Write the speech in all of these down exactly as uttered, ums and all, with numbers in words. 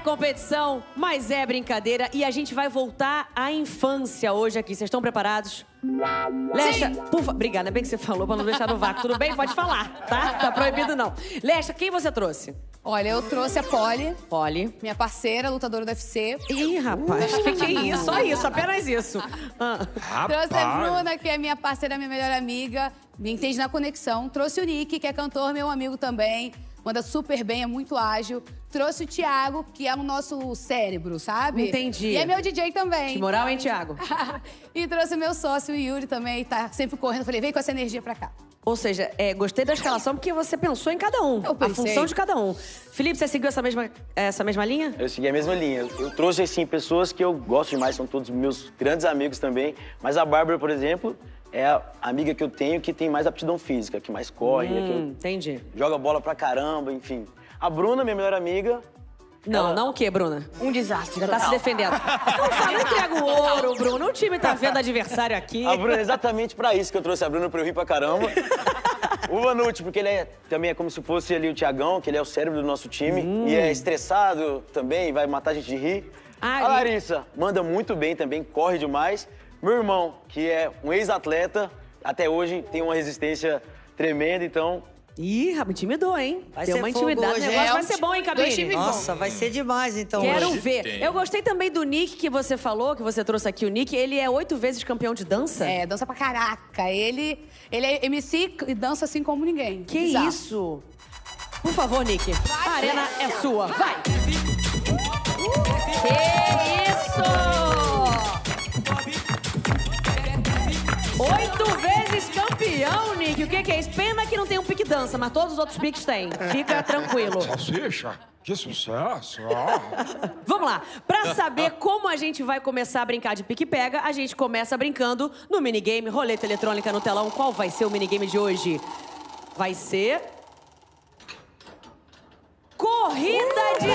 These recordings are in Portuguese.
competição, mas é brincadeira. E a gente vai voltar à infância hoje aqui. Vocês estão preparados? Lecha, por favor. Obrigada, é bem que você falou pra não deixar no vácuo. Tudo bem? Pode falar, tá? Tá proibido não. Lecha, quem você trouxe? Olha, eu trouxe a Polly. Polly. Minha parceira, lutadora do U F C. Ih, rapaz, que que é isso? Só isso, apenas isso. Ah. Trouxe a Bruna, que é minha parceira, minha melhor amiga. Me entende na conexão. Trouxe o Nick, que é cantor, meu amigo também. Manda super bem, é muito ágil. Trouxe o Thiago, que é o nosso cérebro, sabe? Entendi. E é meu D J também. Que moral, hein, Thiago? E trouxe o meu sócio, o Yuri, também. Tá sempre correndo. Falei, vem com essa energia pra cá. Ou seja, é, gostei da escalação porque você pensou em cada um. Eu pensei. A função de cada um. Felipe, você seguiu essa mesma, essa mesma linha? Eu segui a mesma linha. Eu trouxe, assim, pessoas que eu gosto demais, são todos meus grandes amigos também. Mas a Bárbara, por exemplo, é a amiga que eu tenho que tem mais aptidão física, que mais corre, hum, que eu... entendi. Joga bola pra caramba, enfim. A Bruna, minha melhor amiga... Não, ela... não o quê, Bruna? Um desastre. Já tá se defendendo. Não fala, não entrega o ouro, Bruno. O time tá vendo adversário aqui. A Bruna é exatamente pra isso que eu trouxe a Bruna, pra eu rir pra caramba. O Vanucci, porque ele é, também é como se fosse ali o Thiagão, que ele é o cérebro do nosso time. Hum. E é estressado também, vai matar a gente de rir. Ai. A Larissa manda muito bem também, corre demais. Meu irmão, que é um ex-atleta, até hoje tem uma resistência tremenda, então... Ih, rapaz, intimidou, hein? Vai Tem ser uma fogo intimidade. hoje, O negócio é vai um ser bom, hein, Cabine? Nossa, vai ser demais, então. Quero hoje. ver. Tem. Eu gostei também do Nick que você falou, que você trouxe aqui o Nick. Ele é oito vezes campeão de dança? É, dança pra caraca. Ele, ele é M C e dança assim como ninguém. Que Bizarro. isso? Por favor, Nick. Vai. A arena é sua. Vai! Que isso! Oito vezes campeão, Nick. O que, que é isso? Pena que não tem um pique dança, mas todos os outros piques têm. Fica tranquilo. Salsicha, que sucesso! Vamos lá. Pra saber como a gente vai começar a brincar de pique-pega, a gente começa brincando no minigame, roleta eletrônica no telão. Qual vai ser o minigame de hoje? Vai ser... Corrida de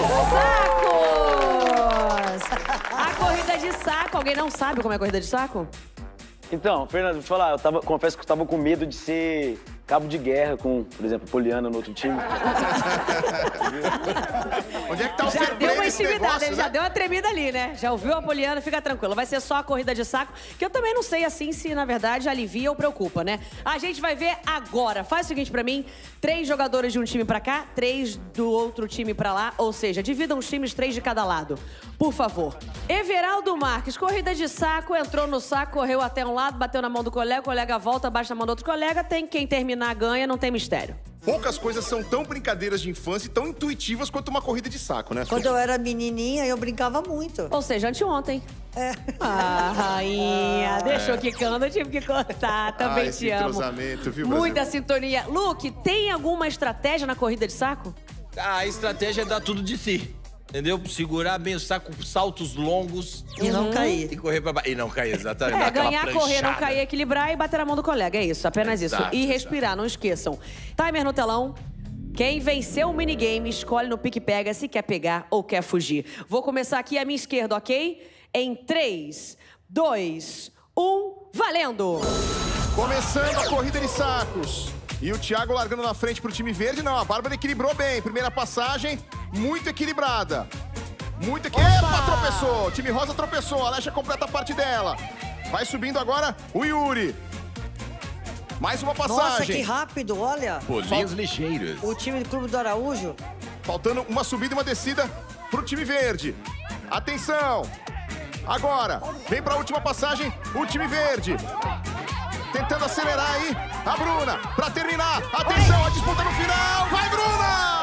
sacos! A corrida de saco. Alguém não sabe como é a corrida de saco? Então, Fernando, vou te falar, eu tava, confesso que eu tava com medo de ser cabo de guerra com, por exemplo, Poliana no outro time. Onde é que tá o Já fair deu play uma nesse intimidade, negócio, ele já né? deu uma tremida ali, né? Já ouviu a Poliana, fica tranquilo. Vai ser só a corrida de saco, que eu também não sei, assim, se na verdade alivia ou preocupa, né? A gente vai ver agora. Faz o seguinte pra mim, três jogadores de um time pra cá, três do outro time pra lá, ou seja, dividam os times, três de cada lado. Por favor. Everaldo Marques, corrida de saco, entrou no saco, correu até um lado, bateu na mão do colega, o colega volta, baixa na mão do outro colega, tem quem terminar ganha, não tem mistério. Poucas coisas são tão brincadeiras de infância e tão intuitivas quanto uma corrida de saco, né? Quando eu era menininha, eu brincava muito. Ou seja, anteontem. É. Ah, rainha, deixou quicando, eu tive que cortar, também Ah, esse te amo. entrosamento, viu, Muita Brasil? sintonia. Luke, tem alguma estratégia na corrida de saco? A estratégia é dar tudo de si. Entendeu? Segurar bem o saco, saltos longos. E não cair. E correr pra baixo. E não cair, exatamente. É, dar aquela ganhar, correr, não pranchada. cair, equilibrar e bater na mão do colega. É isso, apenas isso. Exato, E exato. respirar, não esqueçam. Timer no telão. Quem venceu o minigame, escolhe no pique-pega se quer pegar ou quer fugir. Vou começar aqui à minha esquerda, ok? Em três, dois, um, valendo! Começando a corrida de sacos. E o Thiago largando na frente pro time verde. Não, a Bárbara equilibrou bem. Primeira passagem, muito equilibrada. Muito equilibrada. Epa, tropeçou. O time rosa tropeçou. A Alexa completa a parte dela. Vai subindo agora o Yuri. Mais uma Nossa, que passagem. rápido, olha. Bolinhos lixeiros. O time do Clube do Araújo. Faltando uma subida e uma descida pro time verde. Atenção. Agora, vem pra última passagem o time verde. Tentando acelerar aí a Bruna pra terminar. Atenção, a disputa no final. Vai, Bruna!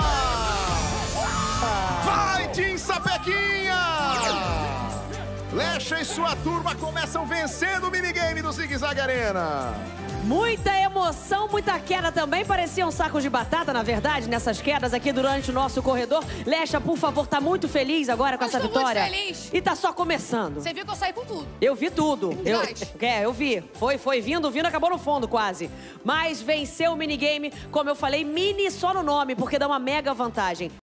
Vai, Tim Sapequinha! Lecha e sua turma começam vencendo o minigame do Zig Zag Arena. Muita emoção, muita queda também. Pareciam sacos de batata, na verdade, nessas quedas aqui durante o nosso corredor. Lecha, por favor, tá muito feliz agora com Eu essa estou muito vitória? feliz. E tá só começando. Você viu que eu saí com tudo. Eu vi tudo. Eu, Verdade. é, eu vi. Foi, foi vindo, vindo, acabou no fundo quase. Mas venceu o minigame, como eu falei, mini só no nome, porque dá uma mega vantagem.